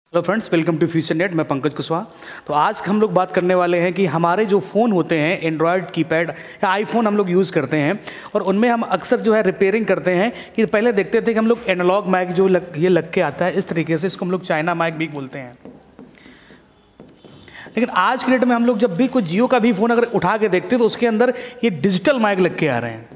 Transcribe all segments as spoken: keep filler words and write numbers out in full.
Hello friends, welcome to Future Net. मैं पंकज कुशवाहा। तो आज हम लोग बात करने वाले हैं कि हमारे जो फ़ोन होते हैं एंड्रॉयड कीपैड या आईफोन हम लोग यूज़ करते हैं और उनमें हम अक्सर जो है रिपेयरिंग करते हैं कि पहले देखते थे कि हम लोग एनालॉग माइक जो लग, ये लग के आता है इस तरीके से, इसको हम लोग चाइना माइक भी बोलते हैं। लेकिन आज के डेट में हम लोग जब भी कोई जियो का भी फ़ोन अगर उठा के देखते हैं तो उसके अंदर ये डिजिटल माइक लग के आ रहे हैं।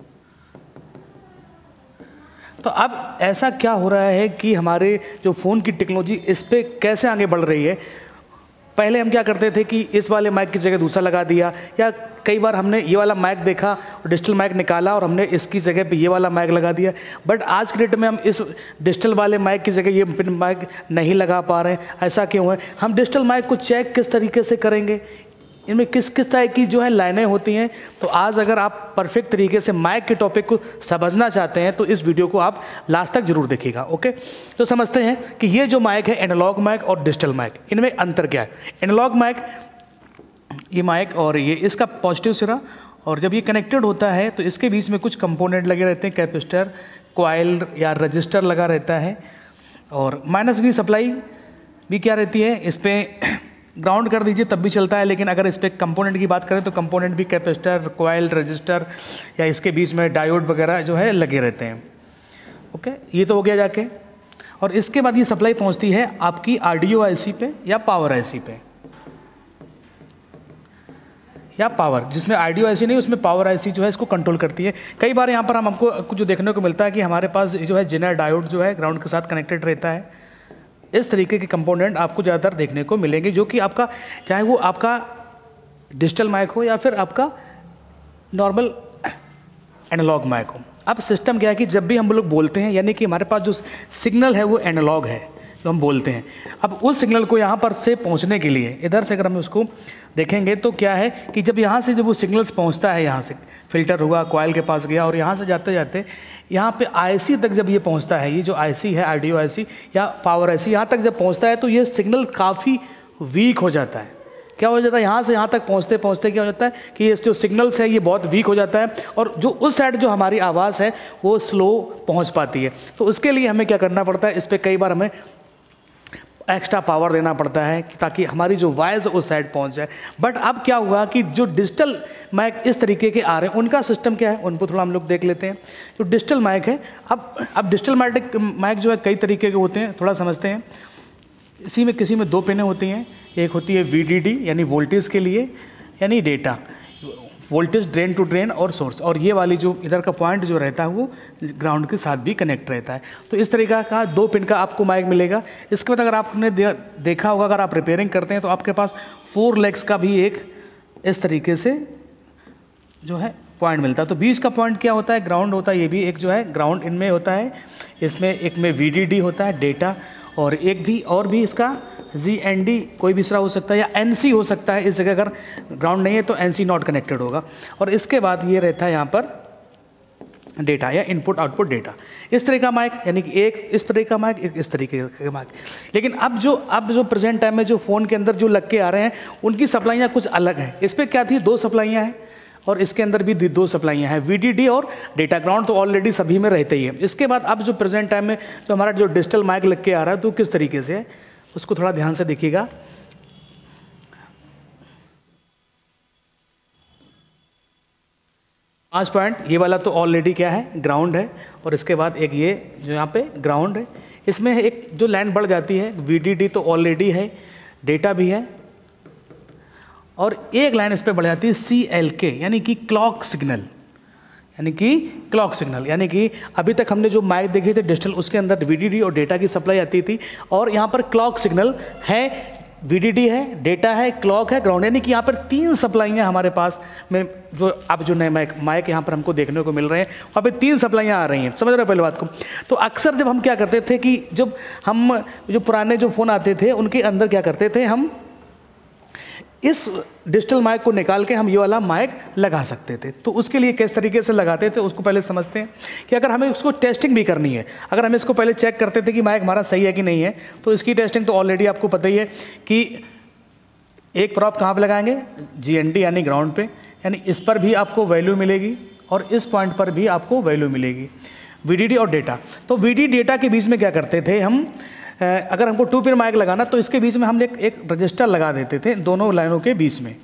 तो अब ऐसा क्या हो रहा है कि हमारे जो फ़ोन की टेक्नोलॉजी इस पर कैसे आगे बढ़ रही है। पहले हम क्या करते थे कि इस वाले माइक की जगह दूसरा लगा दिया, या कई बार हमने ये वाला माइक देखा और डिजिटल माइक निकाला और हमने इसकी जगह पे ये वाला माइक लगा दिया। बट आज के डेट में हम इस डिजिटल वाले माइक की जगह ये पिन माइक नहीं लगा पा रहे हैं। ऐसा क्यों है? हम डिजिटल माइक को चेक किस तरीके से करेंगे, इनमें किस किस तरह की जो है लाइनें होती हैं। तो आज अगर आप परफेक्ट तरीके से माइक के टॉपिक को समझना चाहते हैं तो इस वीडियो को आप लास्ट तक जरूर देखिएगा। ओके, तो समझते हैं कि ये जो माइक है एनालॉग माइक और डिजिटल माइक, इनमें अंतर क्या है। एनालॉग माइक, ये माइक और ये इसका पॉजिटिव सिरा, और जब ये कनेक्टेड होता है तो इसके बीच में कुछ कंपोनेंट लगे रहते हैं, कैपेसिटर, कॉइल या रजिस्टर लगा रहता है, और माइनस की सप्लाई भी क्या रहती है, इस पर ग्राउंड कर दीजिए तब भी चलता है। लेकिन अगर इस पर कंपोनेंट की बात करें तो कंपोनेंट भी कैपेसिटर, कॉइल, रजिस्टर या इसके बीच में डायोड वगैरह जो है लगे रहते हैं। ओके, ये तो हो गया जाके। और इसके बाद ये सप्लाई पहुंचती है आपकी ऑडियो आईसी पे या पावर आईसी पे, या पावर, जिसमें ऑडियो आईसी नहीं उसमें पावर आईसी जो है इसको कंट्रोल करती है। कई बार यहाँ पर हम हमको जो देखने को मिलता है कि हमारे पास जो है जेनर डायोड जो है ग्राउंड के साथ कनेक्टेड रहता है। इस तरीके के कंपोनेंट आपको ज़्यादातर देखने को मिलेंगे, जो कि आपका चाहे वो आपका डिजिटल माइक हो या फिर आपका नॉर्मल एनालॉग माइक हो। अब सिस्टम क्या है कि जब भी हम लोग बोलते हैं, यानी कि हमारे पास जो सिग्नल है वो एनालॉग है जो हम बोलते हैं। अब उस सिग्नल को यहाँ पर से पहुँचने के लिए इधर से अगर हम उसको देखेंगे तो क्या है कि जब यहाँ से जब वो सिग्नल्स पहुँचता है, यहाँ से फिल्टर हुआ, कॉइल के पास गया और यहाँ से जाते जाते यहाँ पे आईसी तक जब ये पहुँचता है, ये जो आईसी है ऑडियो आईसी या पावर आईसी, यहाँ तक जब पहुँचता है तो ये सिग्नल काफ़ी वीक हो जाता है। क्या हो जाता है, यहाँ से यहाँ तक पहुँचते पहुँचते क्या हो जाता है कि ये जो सिग्नल्स है ये बहुत वीक हो जाता है, और जो उस साइड जो हमारी आवाज़ है वो स्लो पहुँच पाती है। तो उसके लिए हमें क्या करना पड़ता है, इस पर कई बार हमें एक्स्ट्रा पावर देना पड़ता है ताकि हमारी जो वॉइस उस साइड पहुंच जाए। बट अब क्या हुआ कि जो डिजिटल माइक इस तरीके के आ रहे हैं उनका सिस्टम क्या है, उनको थोड़ा हम लोग देख लेते हैं। जो डिजिटल माइक है, अब अब डिजिटल माइक माइक जो है कई तरीके के होते हैं, थोड़ा समझते हैं। इसी में किसी में दो पिनें होती हैं, एक होती है वी डी डी यानी वोल्टेज के लिए, यानी data, voltage drain to drain और सोर्स, और ये वाली जो इधर का पॉइंट जो रहता है वो ग्राउंड के साथ भी कनेक्ट रहता है। तो इस तरीका का दो पिन का आपको माइक मिलेगा। इसके बाद अगर आपने दे, देखा होगा, अगर आप रिपेयरिंग करते हैं तो आपके पास फोर लेग्स का भी एक इस तरीके से जो है पॉइंट मिलता है। तो बीच का पॉइंट क्या होता है, ग्राउंड होता है। ये भी एक जो है ग्राउंड इनमें होता है, इसमें एक में वी डी डी होता है डेटा, और एक भी और भी इसका जी एन डी कोई भी दूसरा हो सकता है, या एन सी हो सकता है। इस जगह अगर ग्राउंड नहीं है तो एन सी नॉट कनेक्टेड होगा। और इसके बाद ये रहता है यहाँ पर डेटा या इनपुट आउटपुट डेटा। इस तरह का माइक, यानी कि एक इस तरह का माइक, एक इस तरीके का माइक। लेकिन अब जो अब जो प्रेजेंट टाइम में जो फ़ोन के अंदर जो लग के आ रहे हैं उनकी सप्लाइयाँ कुछ अलग हैं। इस पर क्या थी, दो सप्लाइयाँ हैं, और इसके अंदर भी दो सप्लाइयाँ हैं, वी डी डी और डेटा। ग्राउंड तो ऑलरेडी सभी में रहते ही है। इसके बाद अब जो प्रेजेंट टाइम में जो हमारा जो डिजिटल माइक लग के आ रहा है तो किस तरीके से है उसको थोड़ा ध्यान से देखिएगा। पाँच पॉइंट, ये वाला तो ऑलरेडी क्या है, ग्राउंड है, और इसके बाद एक ये जो यहाँ पे ग्राउंड है। इसमें एक जो लाइन बढ़ जाती है, वी डी डी तो ऑलरेडी है, डेटा भी है, और एक लाइन इस पर बढ़ जाती है सी एल के, यानी कि क्लॉक सिग्नल, यानी कि क्लॉक सिग्नल। यानी कि अभी तक हमने जो माइक देखे थे डिजिटल, उसके अंदर वी डी डी और डेटा की सप्लाई आती थी, और यहाँ पर क्लॉक सिग्नल है, वी डी डी है, डेटा है, क्लॉक है, ग्राउंड, यानी कि यहाँ पर तीन सप्लाइयाँ हमारे पास में जो अब जो नए माइक माइक यहाँ पर हमको देखने को मिल रहे हैं, वहाँ पे तीन सप्लाइयाँ आ रही हैं। समझ रहे हो पहले बात को? तो अक्सर जब हम क्या करते थे कि जब हम जो पुराने जो फ़ोन आते थे उनके अंदर क्या करते थे, हम इस डिजिटल माइक को निकाल के हम ये वाला माइक लगा सकते थे। तो उसके लिए किस तरीके से लगाते थे उसको पहले समझते हैं कि अगर हमें उसको टेस्टिंग भी करनी है, अगर हम इसको पहले चेक करते थे कि माइक हमारा सही है कि नहीं है, तो इसकी टेस्टिंग तो ऑलरेडी आपको पता ही है कि एक प्रॉप कहाँ पे लगाएंगे, जी एन डी यानी ग्राउंड पे, यानी इस पर भी आपको वैल्यू मिलेगी और इस पॉइंट पर भी आपको वैल्यू मिलेगी, वी डी डी और डेटा। तो वी डी डी डेटा के बीच में क्या करते थे हम, अगर हमको टू पिन माइक लगाना तो इसके बीच में हम एक, एक रजिस्टर लगा देते थे दोनों लाइनों के बीच में,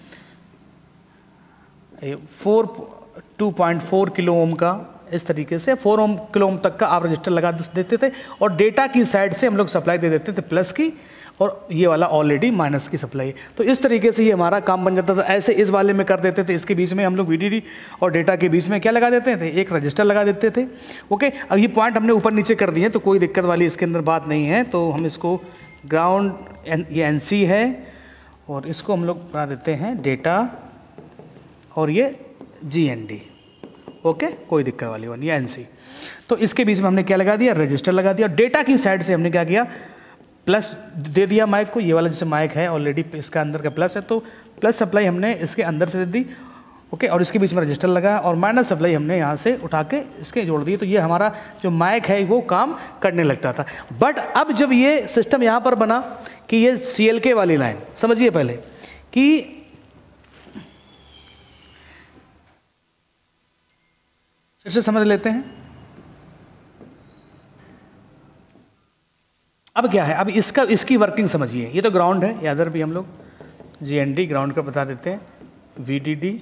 four two point four kilo ohm का, इस तरीके से फोर ओम किलो ओम तक का आप रजिस्टर लगा देते थे और डेटा की साइड से हम लोग सप्लाई दे देते थे प्लस की, और ये वाला ऑलरेडी माइनस की सप्लाई। तो इस तरीके से ये हमारा काम बन जाता था। ऐसे इस वाले में कर देते थे, इसके बीच में हम लोग वीडीडी और डेटा के बीच में क्या लगा देते थे, एक रजिस्टर लगा देते थे। ओके, अब ये पॉइंट हमने ऊपर नीचे कर दिए तो कोई दिक्कत वाली इसके अंदर बात नहीं है। तो हम इसको ग्राउंड, ये एन सी है और इसको हम लोग बना देते हैं डेटा और ये जी एन डी। ओके, कोई दिक्कत वाली वन, ये एन सी। तो इसके बीच में हमने क्या लगा दिया, रजिस्टर लगा दिया। डेटा की साइड से हमने क्या किया, प्लस दे दिया माइक को। ये वाला जैसे माइक है ऑलरेडी इसका अंदर का प्लस है तो प्लस सप्लाई हमने इसके अंदर से दे दी। ओके, और इसके बीच में रजिस्टर लगा और माइनस सप्लाई हमने यहाँ से उठा के इसके जोड़ दी। तो ये हमारा जो माइक है वो काम करने लगता था। बट अब जब ये सिस्टम यहाँ पर बना कि ये सी एल के वाली लाइन, समझिए पहले कि फिर से समझ लेते हैं। अब क्या है, अब इसका इसकी वर्किंग समझिए। ये तो ग्राउंड है, या इधर भी हम लोग जी एन डी ग्राउंड का बता देते हैं, V D D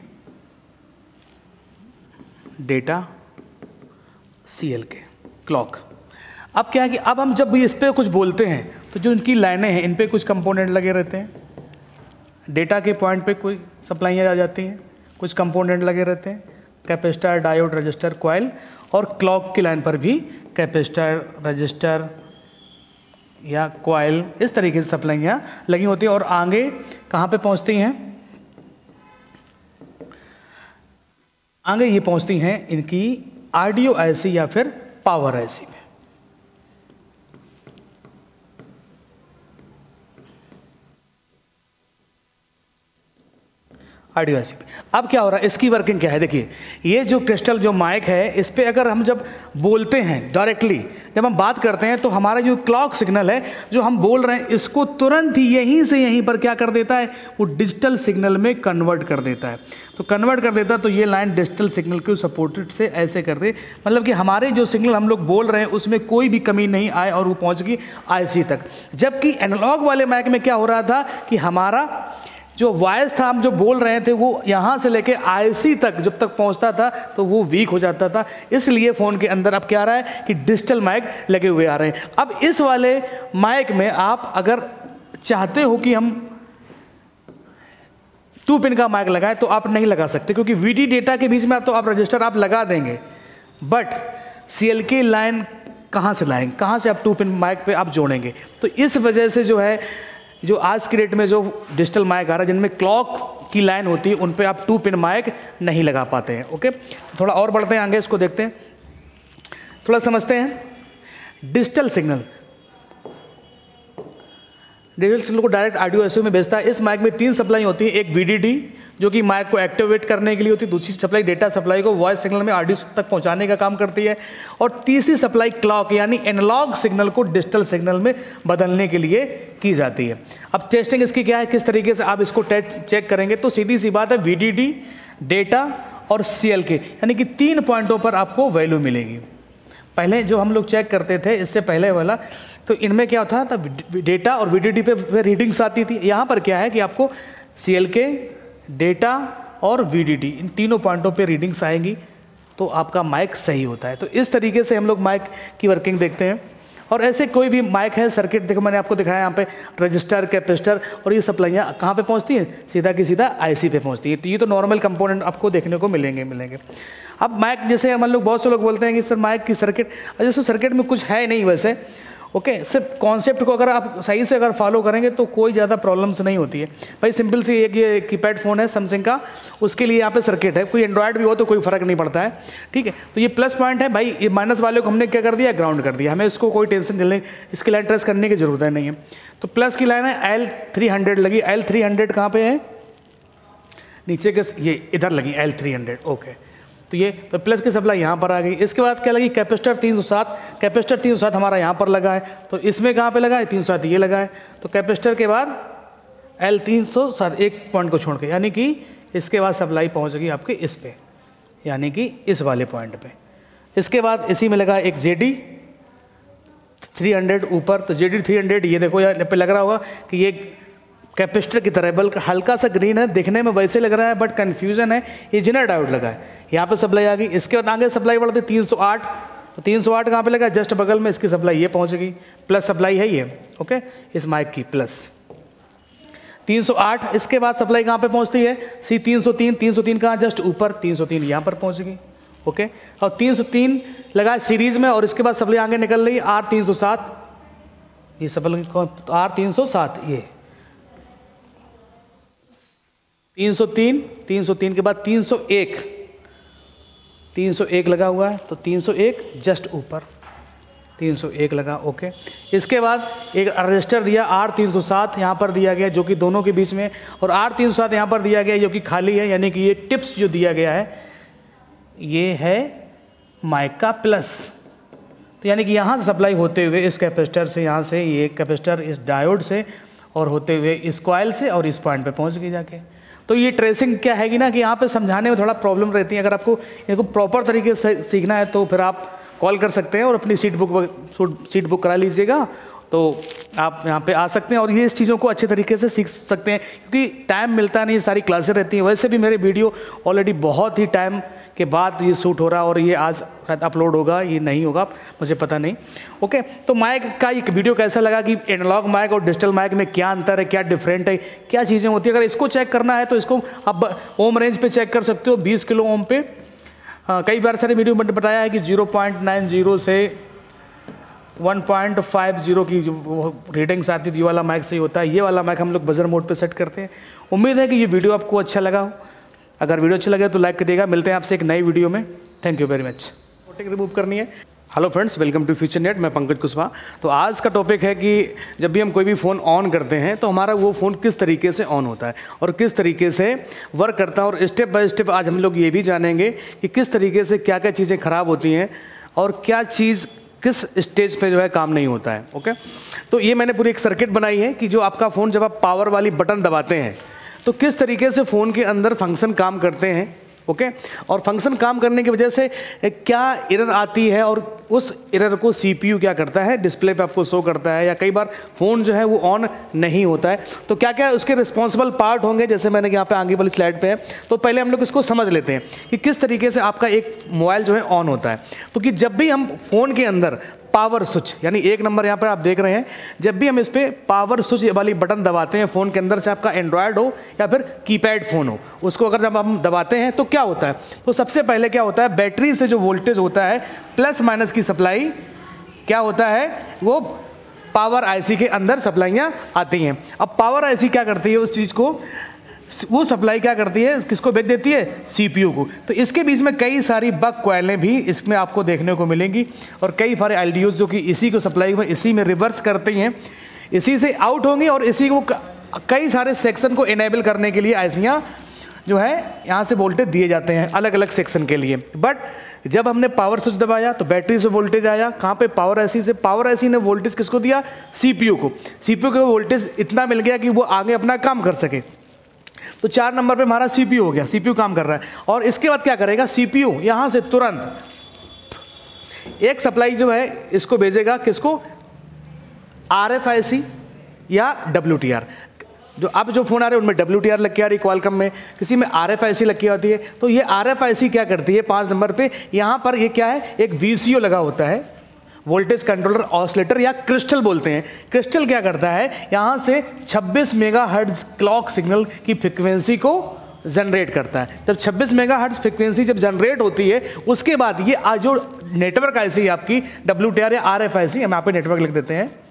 data C L के क्लॉक। अब क्या है कि अब हम जब भी इस पर कुछ बोलते हैं तो जो इनकी लाइनें हैं इन पे कुछ कंपोनेंट लगे रहते हैं। डेटा के पॉइंट पे कोई सप्लाइयाँ आ जाती हैं, कुछ कंपोनेंट लगे रहते हैं, कैपेसिटर, डायोड, रजिस्टर, कॉइल। और क्लॉक की लाइन पर भी कैपेसिटर, रजिस्टर या कॉइल, इस तरीके से सप्लाइयाँ लगी होती हैं। और आगे कहाँ पे पहुँचती हैं, आगे ये पहुँचती हैं इनकी ऑडियो आईसी या फिर पावर आईसी में। ऑडियो आईसी पे अब क्या हो रहा है, इसकी वर्किंग क्या है, देखिए ये जो क्रिस्टल जो माइक है इस पे अगर हम जब बोलते हैं डायरेक्टली, जब हम बात करते हैं तो हमारा जो क्लॉक सिग्नल है जो हम बोल रहे हैं इसको तुरंत ही यहीं से यहीं पर क्या कर देता है, वो डिजिटल सिग्नल में कन्वर्ट कर देता है। तो कन्वर्ट कर देता है तो ये लाइन डिजिटल सिग्नल को सपोर्टेड से ऐसे कर दे, मतलब कि हमारे जो सिग्नल हम लोग बोल रहे हैं उसमें कोई भी कमी नहीं आए और वो पहुँच गई आईसी तक। जबकि एनालॉग वाले माइक में क्या हो रहा था कि हमारा जो वॉइस था, हम जो बोल रहे थे वो यहाँ से लेके आईसी तक जब तक पहुँचता था तो वो वीक हो जाता था। इसलिए फ़ोन के अंदर अब क्या आ रहा है कि डिजिटल माइक लगे हुए आ रहे हैं। अब इस वाले माइक में आप अगर चाहते हो कि हम टू पिन का माइक लगाएं तो आप नहीं लगा सकते, क्योंकि वीडी डेटा के बीच में आप तो आप रजिस्टर आप लगा देंगे, बट सीएलके लाइन कहाँ से लाएंगे, कहाँ से आप टू पिन माइक पे आप जोड़ेंगे। तो इस वजह से जो है जो आज की डेट में जो डिजिटल माइक आ रहा है जिनमें क्लॉक की लाइन होती है उन पे आप टू पिन माइक नहीं लगा पाते हैं। ओके, थोड़ा और बढ़ते हैं आगे, इसको देखते हैं, थोड़ा समझते हैं। डिजिटल सिग्नल डिजिटल सिग्नल को डायरेक्ट ऑडियो आईसी में भेजता है। इस माइक में तीन सप्लाई होती है, एक वीडीडी जो कि माइक को एक्टिवेट करने के लिए होती है, दूसरी सप्लाई डेटा सप्लाई को वॉइस सिग्नल में ऑडियो तक पहुंचाने का काम करती है, और तीसरी सप्लाई क्लॉक यानी एनालॉग सिग्नल को डिजिटल सिग्नल में बदलने के लिए की जाती है। अब टेस्टिंग इसकी क्या है, किस तरीके से आप इसको चेक करेंगे, तो सीधी सी बात है वीडीडी, डेटा और सीएलके यानी कि तीन पॉइंटों पर आपको वैल्यू मिलेगी। पहले जो हम लोग चेक करते थे इससे पहले वाला, तो इनमें क्या होता था, डेटा और वीडीडी पे रीडिंग्स आती थी। यहाँ पर क्या है कि आपको सीएलके, डेटा और वीडीडी इन तीनों पॉइंटों पे रीडिंग्स आएंगी तो आपका माइक सही होता है। तो इस तरीके से हम लोग माइक की वर्किंग देखते हैं। और ऐसे कोई भी माइक है, सर्किट देखो मैंने आपको दिखाया यहाँ पे, रजिस्टर, कैपेसिटर और ये सप्लाइयाँ कहाँ पे पहुँचती हैं, सीधा की सीधा आईसी पे पहुँचती है। तो ये तो नॉर्मल कंपोनेंट आपको देखने को मिलेंगे मिलेंगे अब माइक जैसे हम लोग बहुत से लोग बोलते हैं कि सर माइक की सर्किट, जैसे सर्किट में कुछ है नहीं वैसे। ओके, सिर्फ कॉन्सेप्ट को अगर आप सही से अगर फॉलो करेंगे तो कोई ज़्यादा प्रॉब्लम्स नहीं होती है। भाई सिंपल सी एक ये कीपैड फ़ोन है सैमसंग का, उसके लिए यहाँ पे सर्किट है, कोई एंड्रॉयड भी हो तो कोई फ़र्क नहीं पड़ता है, ठीक है। तो ये प्लस पॉइंट है भाई, ये माइनस वाले को हमने क्या कर दिया, ग्राउंड कर दिया, हमें इसको कोई टेंशन नहीं, इसकी लाइन ट्रेस करने की जरूरत नहीं है। तो प्लस की लाइन है एल थ्री हंड्रेड लगी, एल थ्री हंड्रेड कहाँ पर है, नीचे के ये इधर लगी एल थ्री हंड्रेड। ओके, तो ये तो प्लस की सप्लाई यहाँ पर आ गई। इसके बाद क्या लगी, कैपेसिटर तीन सौ सात, कैपेसिटर तीन सौ सात हमारा यहाँ पर लगा है, तो इसमें कहाँ पे लगा है, तीन सौ सात ये लगा है। तो कैपेसिटर के बाद एल तीन सौ सात एक पॉइंट को छोड़ के, यानी कि इसके बाद सप्लाई पहुँच गई आपके इस पे, यानी कि इस वाले पॉइंट पे। इसके बाद इसी में लगा एक जे डी थ्री हंड्रेड ऊपर, तो जे डी थ्री हंड्रेड ये देखो यहाँ पे लग रहा होगा कि ये कैपेसिटर की तरह, बल्कि हल्का सा ग्रीन है, दिखने में वैसे लग रहा है बट कन्फ्यूजन है, ये जेनर डायोड लगा है। यहाँ पे सप्लाई आ गई, इसके बाद आगे सप्लाई बढ़ती तीन सौ आठ, तो तीन सौ आठ कहाँ पे लगा, जस्ट बगल में इसकी सप्लाई ये पहुँच गई, प्लस सप्लाई है ये, ओके, इस माइक की प्लस तीन सौ आठ। इसके बाद सप्लाई कहाँ पे पहुँचती है, सी तीन सौ तीन, तीन सौ तीन कहाँ, जस्ट ऊपर, तीन सौ तीन यहाँ पर पहुँच गई, ओके, और तीन सौ तीन लगा सीरीज में, और इसके बाद सप्लाई आगे निकल रही आर तीन सौ सात, ये सप्लाई आर तीन सौ सात, ये तीन सौ तीन, तीन सौ तीन के बाद तीन सौ एक, तीन सौ एक लगा हुआ है, तो तीन सौ एक जस्ट ऊपर, तीन सौ एक लगा, ओके। इसके बाद एक रजिस्टर दिया आर तीन सौ सात यहाँ पर दिया गया, जो कि दोनों के बीच में, और आर तीन सौ सात यहाँ पर दिया गया जो कि खाली है, यानी कि ये टिप्स जो दिया गया है ये है माइक का प्लस, तो यानी कि यहाँ से सप्लाई होते हुए इस कैपेसिटर से, यहाँ से ये कैपेसिटर इस डायोड से, और होते हुए इस कॉइल से, और इस पॉइंट पे पहुँच गई जाके। तो ये ट्रेसिंग क्या है कि ना कि यहाँ पे समझाने में थोड़ा प्रॉब्लम रहती है। अगर आपको इनको प्रॉपर तरीके से सीखना है तो फिर आप कॉल कर सकते हैं और अपनी सीट बुक सीट बुक करा लीजिएगा, तो आप यहाँ पे आ सकते हैं और ये इस चीज़ों को अच्छे तरीके से सीख सकते हैं, क्योंकि टाइम मिलता नहीं, सारी क्लासें रहती हैं। वैसे भी मेरे वीडियो ऑलरेडी बहुत ही टाइम के बाद ये शूट हो रहा है और ये आज शायद अपलोड होगा, ये नहीं होगा, मुझे पता नहीं, ओके। तो माइक का एक वीडियो कैसा लगा कि एनालॉग माइक और डिजिटल माइक में क्या अंतर है, क्या डिफरेंट है, क्या चीज़ें होती है। अगर इसको चेक करना है तो इसको आप ओम रेंज पे चेक कर सकते हो, बीस किलो ओम पे। हाँ, कई बार सारे वीडियो में बताया है कि ज़ीरो पॉइंट नाइन ज़ीरो से वन पॉइंट फाइव ज़ीरो की जो रेटिंग्स आती थी, ये वाला माइक सही होता है। ये वाला माइक हम लोग बजर मोड पे सेट करते हैं। उम्मीद है कि ये वीडियो आपको अच्छा लगा हो। अगर वीडियो अच्छा लगे तो लाइक करिएगा। मिलते हैं आपसे एक नई वीडियो में। Thank you very much. Topic remove करनी है। Hello friends, welcome to Future Net. मैं पंकज कुशवाहा। तो आज का टॉपिक है कि जब भी हम कोई भी फ़ोन ऑन करते हैं तो हमारा वो फ़ोन किस तरीके से ऑन होता है और किस तरीके से वर्क करता है, और स्टेप बाय स्टेप आज हम लोग ये भी जानेंगे कि किस तरीके से क्या क्या चीज़ें ख़राब होती हैं और क्या चीज़ किस स्टेज पे जो है काम नहीं होता है, ओके। तो ये मैंने पूरी एक सर्किट बनाई है कि जो आपका फ़ोन जब आप पावर वाली बटन दबाते हैं तो किस तरीके से फ़ोन के अंदर फंक्शन काम करते हैं, ओके okay? और फंक्शन काम करने की वजह से क्या एरर आती है और उस एरर को सीपीयू क्या करता है, डिस्प्ले पे आपको शो करता है, या कई बार फ़ोन जो है वो ऑन नहीं होता है। तो क्या क्या उसके रिस्पॉन्सिबल पार्ट होंगे, जैसे मैंने यहाँ पे आगे वाली स्लाइड पे है। तो पहले हम लोग इसको समझ लेते हैं कि किस तरीके से आपका एक मोबाइल जो है ऑन होता है। तो कि जब भी हम फ़ोन के अंदर पावर स्विच, यानी एक नंबर यहाँ पर आप देख रहे हैं, जब भी हम इस पर पावर स्विच वाली बटन दबाते हैं फ़ोन के अंदर, से आपका एंड्रॉयड हो या फिर कीपैड फ़ोन हो, उसको अगर जब हम दबाते हैं तो क्या होता है, तो सबसे पहले क्या होता है, बैटरी से जो वोल्टेज होता है प्लस माइनस की सप्लाई क्या होता है, वो पावर आईसी के अंदर सप्लाइयाँ आती हैं। अब पावर आईसी क्या करती है, उस चीज़ को वो सप्लाई क्या करती है, किसको भेज देती है, सीपीयू को। तो इसके बीच में कई सारी बक कॉइलें भी इसमें आपको देखने को मिलेंगी और कई सारे एलडीओज जो कि इसी को सप्लाई में इसी में रिवर्स करते हैं, इसी से आउट होंगी और इसी को कई सारे सेक्शन को इनेबल करने के लिए आईसियाँ जो है यहाँ से वोल्टेज दिए जाते हैं अलग अलग सेक्शन के लिए। बट जब हमने पावर स्विच दबाया तो बैटरी से वोल्टेज आया, कहाँ पे, पावर आईसी से। पावर आईसी ने वोल्टेज किसको दिया, सीपीयू को। सीपीयू को वोल्टेज इतना मिल गया कि वो आगे अपना काम कर सके। तो चार नंबर पे हमारा सीपीयू हो गया, सीपीयू काम कर रहा है। और इसके बाद क्या करेगा, सीपीयू यहाँ से तुरंत एक सप्लाई जो है इसको भेजेगा, किसको, आरएफआईसी या डब्ल्यूटीआर। जो अब जो फ़ोन आ रहे हैं उनमें डब्ल्यूटीआर लग के आ रही, क्वालकॉम में, किसी में आरएफआईसी लग के आती है। तो ये आरएफआईसी क्या करती है, पाँच नंबर पे यहाँ पर ये क्या है, एक वीसीओ लगा होता है, वोल्टेज कंट्रोलर ऑसिलेटर या क्रिस्टल बोलते हैं। क्रिस्टल क्या करता है, यहाँ से छब्बीस मेगाहर्ट्ज़ क्लॉक सिग्नल की फ्रिक्वेंसी को जनरेट करता है। जब छब्बीस मेगाहर्ट्ज़ फ्रिक्वेंसी जब जनरेट होती है, उसके बाद ये जो नेटवर्क आईसी आपकी डब्ल्यूटीआर या आरएफआईसी, हम यहाँ पे नेटवर्क लिख देते हैं,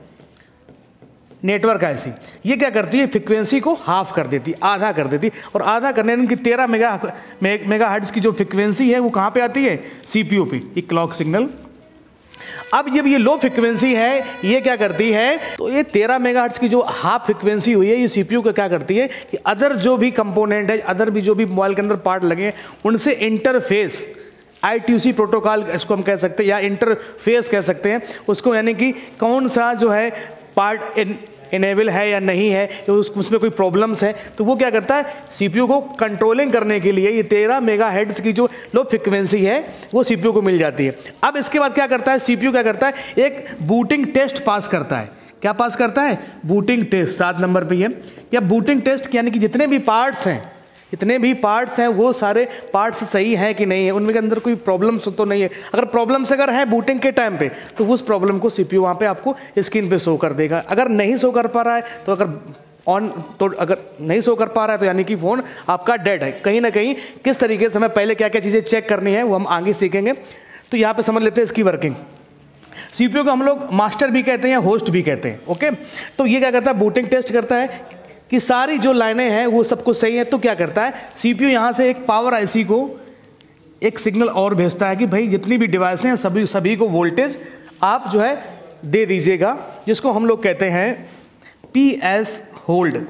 नेटवर्क आईसी, ये क्या करती है, फ्रिक्वेंसी को हाफ कर देती, आधा कर देती। और आधा करने में उनकी तेरह मेगा मेगाहर्ट्ज़ की जो फ्रिक्वेंसी है वो कहाँ पे आती है, सीपीयू पे, ये क्लॉक सिग्नल। अब जब ये लो फ्रिक्वेंसी है, ये क्या करती है, तो ये तेरह मेगाहर्ट्ज़ की जो हाफ फ्रिक्वेंसी हुई है, ये सीपीयू का क्या करती है कि अदर जो भी कंपोनेंट है, अदर भी जो भी मोबाइल के अंदर पार्ट लगे हैं, उनसे इंटरफेस, आईटीसी प्रोटोकॉल इसको हम कह सकते हैं या इंटरफेस कह सकते हैं उसको, यानी कि कौन सा जो है पार्ट इनेबल है या नहीं है, तो उस उसमें कोई प्रॉब्लम्स है, तो वो क्या करता है, सीपीयू को कंट्रोलिंग करने के लिए ये तेरह मेगाहर्ट्ज़ की जो लो फ्रिक्वेंसी है वो सीपीयू को मिल जाती है। अब इसके बाद क्या करता है सीपीयू, क्या करता है, एक बूटिंग टेस्ट पास करता है। क्या पास करता है? बूटिंग टेस्ट, सात नंबर पे है। या बूटिंग टेस्ट यानी कि जितने भी पार्ट्स हैं, इतने भी पार्ट्स हैं वो सारे पार्ट्स सही हैं कि नहीं है, उनके अंदर कोई प्रॉब्लम्स तो नहीं है। अगर प्रॉब्लम्स अगर है बूटिंग के टाइम पे, तो उस प्रॉब्लम को सीपीयू वहाँ पे आपको स्क्रीन पे शो कर देगा। अगर नहीं शो कर पा रहा है तो अगर ऑन तो अगर नहीं शो कर पा रहा है तो यानी कि फ़ोन आपका डेड है। कहीं ना कहीं किस तरीके से हमें पहले क्या क्या चीज़ें चेक करनी है वो हम आगे सीखेंगे। तो यहाँ पर समझ लेते हैं इसकी वर्किंग। सीपीयू को हम लोग मास्टर भी कहते हैं या होस्ट भी कहते हैं। ओके, तो ये क्या करता है, बूटिंग टेस्ट करता है कि सारी जो लाइनें हैं वो सब कुछ सही है। तो क्या करता है सीपीयू, यहाँ से एक पावर आईसी को एक सिग्नल और भेजता है कि भाई जितनी भी डिवाइस हैं सभी सभी को वोल्टेज आप जो है दे दीजिएगा, जिसको हम लोग कहते हैं पी एस होल्ड।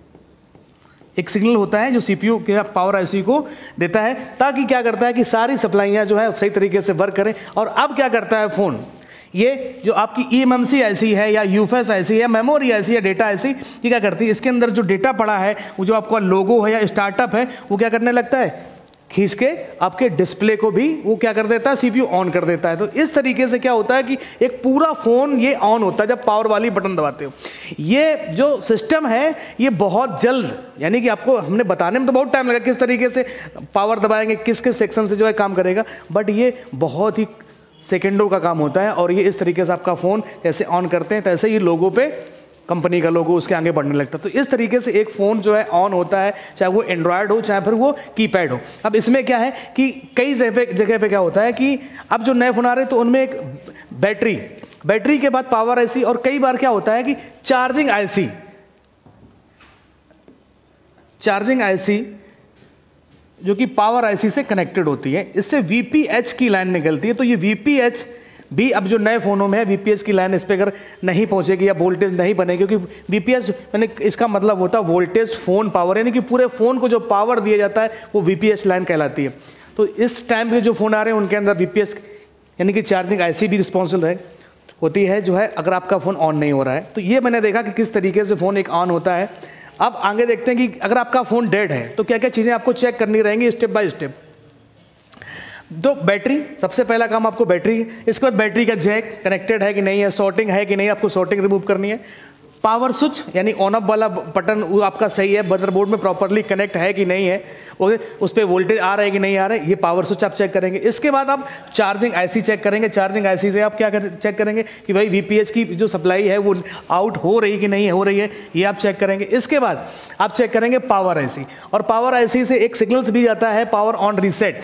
एक सिग्नल होता है जो सीपीयू के पावर आईसी को देता है, ताकि क्या करता है कि सारी सप्लाइयाँ जो है सही तरीके से वर्क करें। और अब क्या करता है फ़ोन, ये जो आपकी E M M C IC है या यूएफएस आईसी या मेमोरी आईसी या डेटा आईसी, ये क्या करती है, इसके अंदर जो डेटा पड़ा है, वो जो आपका लोगो है या स्टार्टअप है, वो क्या करने लगता है, खींच के आपके डिस्प्ले को भी वो क्या कर देता है, सीपीयू ऑन कर देता है। तो इस तरीके से क्या होता है कि एक पूरा फ़ोन ये ऑन होता है जब पावर वाली बटन दबाते हो। ये जो सिस्टम है ये बहुत जल्द, यानी कि आपको हमने बताने में तो बहुत टाइम लगा किस तरीके से पावर दबाएंगे, किस किस सेक्शन से जो है काम करेगा, बट ये बहुत ही सेकेंडों का काम होता है। और ये इस तरीके से आपका फ़ोन जैसे ऑन करते हैं तैसे ही लोगों पे कंपनी का लोगो उसके आगे बढ़ने लगता है। तो इस तरीके से एक फ़ोन जो है ऑन होता है, चाहे वो एंड्रॉयड हो चाहे फिर वो कीपैड हो। अब इसमें क्या है कि कई जगह जगह पे क्या होता है कि अब जो नए फ़ोन आ रहे हैं तो उनमें एक बैटरी बैटरी के बाद पावर आईसी, और कई बार क्या होता है कि चार्जिंग आईसी चार्जिंग आईसी जो कि पावर आईसी से कनेक्टेड होती है, इससे वीपीएच की लाइन निकलती है। तो ये वीपीएच भी अब जो नए फ़ोनों में है, वीपीएच की लाइन इस पर अगर नहीं पहुंचेगी या वोल्टेज नहीं बनेगी, क्योंकि वीपीएच यानी इसका मतलब होता है वोल्टेज फोन पावर, यानी कि पूरे फ़ोन को जो पावर दिया जाता है वो वीपीएच लाइन कहलाती है। तो इस टाइम पे जो फ़ोन आ रहे हैं उनके अंदर वीपीएच यानी कि चार्जिंग आईसी भी रिस्पॉन्सिबल है होती है जो है अगर आपका फ़ोन ऑन नहीं हो रहा है। तो ये मैंने देखा कि किस तरीके से फ़ोन एक ऑन होता है। अब आगे देखते हैं कि अगर आपका फ़ोन डेड है तो क्या क्या चीज़ें आपको चेक करनी रहेंगी स्टेप बाय स्टेप। तो बैटरी, सबसे पहला काम आपको बैटरी, इसके बाद बैटरी का जैक कनेक्टेड है कि नहीं है, सॉर्टिंग है कि नहीं, आपको सॉर्टिंग रिमूव करनी है। पावर स्विच यानी ऑन ऑफ वाला बटन वो आपका सही है, मदरबोर्ड में प्रॉपरली कनेक्ट है कि नहीं है, उस पर वोल्टेज आ रहा है कि नहीं आ रहा है, ये पावर स्विच आप चेक करेंगे। इसके बाद आप चार्जिंग आईसी चेक करेंगे। चार्जिंग आईसी से आप क्या कर, चेक करेंगे कि भाई वीपीएच की जो सप्लाई है वो आउट हो रही कि नहीं हो रही है, ये आप चेक करेंगे। इसके बाद आप चेक करेंगे पावर आईसी, और पावर आईसी से एक सिग्नल्स भी जाता है पावर ऑन रीसेट।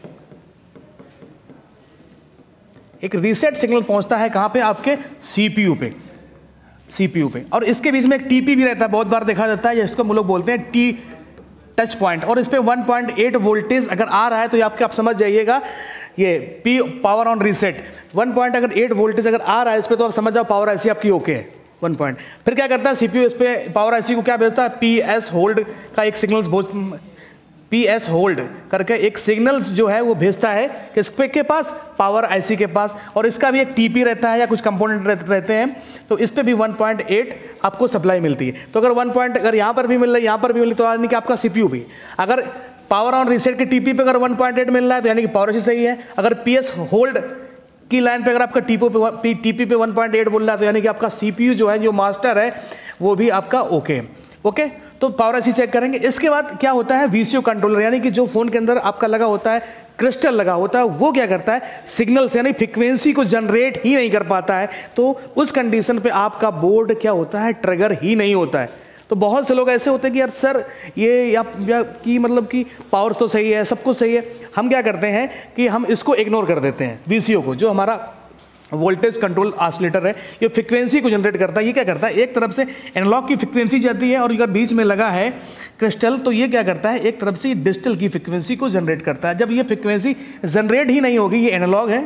एक रीसेट सिग्नल पहुंचता है कहां पे, आपके सीपीयू पे सीपीयू पे और इसके बीच में एक टीपी भी रहता है, बहुत बार देखा जाता है, जिसको हम लोग बोलते हैं टी टच पॉइंट। और इस पे वन पॉइंट एट वोल्टेज अगर आ रहा है तो ये आपके आप समझ जाइएगा, ये P power on reset one point अगर एट वोल्टेज अगर आ रहा है इस पे तो आप समझ जाओ पावर आईसी आपकी ओके है वन पॉइंट। फिर क्या करता है सीपीयू इस पे पावर आईसी को क्या भेजता है, पी एस होल्ड का एक सिग्नल पी एस होल्ड करके एक सिग्नल्स जो है वो भेजता है किसके के पास, पावर आईसी के पास। और इसका भी एक टीपी रहता है या कुछ कंपोनेंट रहते हैं, तो इस पे भी वन पॉइंट एट आपको सप्लाई मिलती है। तो अगर वन पॉइंट अगर यहाँ पर भी मिल रहा है यहाँ पर भी मिल रही तो यानी कि आपका सीपीयू भी, अगर पावर ऑन रीसेट के टीपी पे अगर वन पॉइंट एट मिल रहा है तो यानी कि पावर आईसी सही है। अगर पी एस होल्ड की लाइन पे अगर आपका टीपो पे टीपी पे वन पॉइंट एट बोल रहा है तो यानी कि आपका सीपीयू जो है जो मास्टर है वो भी आपका ओके ओके तो पावर आईसी चेक करेंगे। इसके बाद क्या होता है, वीसीयू कंट्रोलर, यानी कि जो फोन के अंदर आपका लगा होता है क्रिस्टल लगा होता है, वो क्या करता है, सिग्नल्स यानी फ्रीक्वेंसी को जनरेट ही नहीं कर पाता है। तो उस कंडीशन पे आपका बोर्ड क्या होता है, ट्रिगर ही नहीं होता है। तो बहुत से लोग ऐसे होते हैं कि यार सर ये या, या कि मतलब कि पावर तो सही है, सब कुछ सही है, हम क्या करते हैं कि हम इसको इग्नोर कर देते हैं, वीसीयू को, जो हमारा वोल्टेज कंट्रोल ऑसिलेटर है, ये फ्रीक्वेंसी को जनरेट करता है। ये क्या करता है, एक तरफ से एनालॉग की फ्रीक्वेंसी जाती है और अगर बीच में लगा है क्रिस्टल तो ये क्या करता है, एक तरफ से डिजिटल की फ्रीक्वेंसी को जनरेट करता है। जब ये फ्रीक्वेंसी जनरेट ही नहीं होगी, ये एनालॉग है